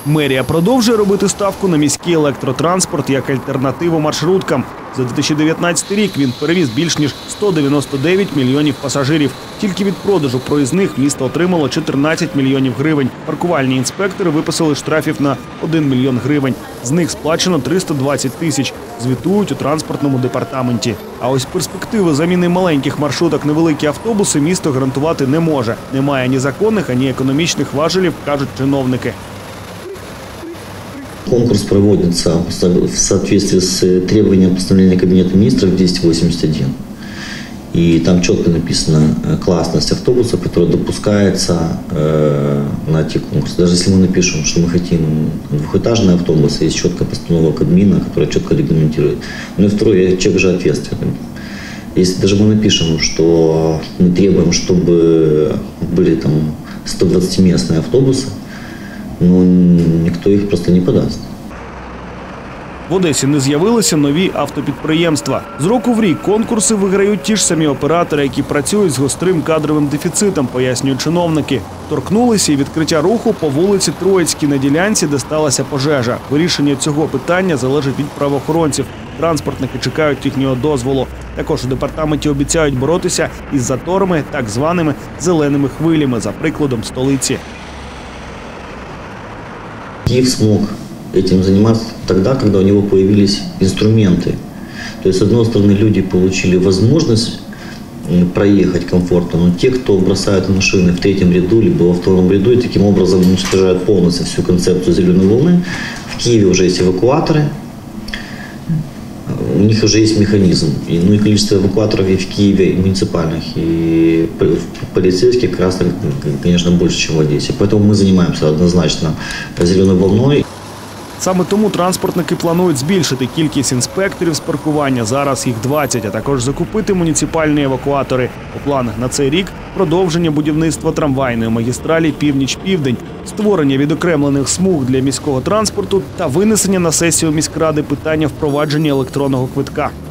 Мерія продовжує робити ставку на міський електротранспорт як альтернативу маршруткам. За 2019 рік він перевіз більш ніж 199 мільйонів пасажирів. Тільки від продажу проїзних місто отримало 14 мільйонів гривень. Паркувальні інспектори виписали штрафів на 1 мільйон гривень. З них сплачено 320 тисяч, звітують у транспортному департаменті. А ось перспективи заміни маленьких маршруток на великі автобуси місто гарантувати не може. Немає ні законних, ані економічних важелів, кажуть чиновники. Конкурс проводится в соответствии с требованием постановления Кабинета министров 1081. И там четко написана классность автобуса, которая допускается на эти конкурсы. Даже если мы напишем, что мы хотим двухэтажный автобус, есть четкая постанова Кабмина, которая четко регламентирует. Ну и второе, человек же ответственный. Если даже мы напишем, что мы требуем, чтобы были там 120-местные автобусы, ну, ніхто їх просто не подасть. В Одесі не з'явилися нові автопідприємства. З року в рік конкурси виграють ті ж самі оператори, які працюють з гострим кадровим дефіцитом, пояснюють чиновники. Торкнулися і відкриття руху по вулиці Троїцькій на ділянці, де сталася пожежа. Вирішення цього питання залежить від правоохоронців. Транспортники чекають їхнього дозволу. Також у департаменті обіцяють боротися із заторами, так званими зеленими хвилями, за прикладом столиці. Киев смог этим заниматься тогда, когда у него появились инструменты. То есть, с одной стороны, люди получили возможность проехать комфортно, но те, кто бросают машины в третьем ряду, либо во втором ряду, и таким образом уничтожают полностью всю концепцию зеленой волны. В Киеве уже есть эвакуаторы, у них уже есть механизм. Ну и количество эвакуаторов и в Киеве, и муниципальных, и полицейских как раз, конечно, больше, чем в Одессе. Поэтому мы занимаемся однозначно зеленой волной. Саме тому транспортники планують збільшити кількість інспекторів з паркування, зараз їх 20, а також закупити муніципальні евакуатори. У планах на цей рік продовження будівництва трамвайної магістралі «Північ-Південь», створення відокремлених смуг для міського транспорту та винесення на сесію міськради питання впровадження електронного квитка.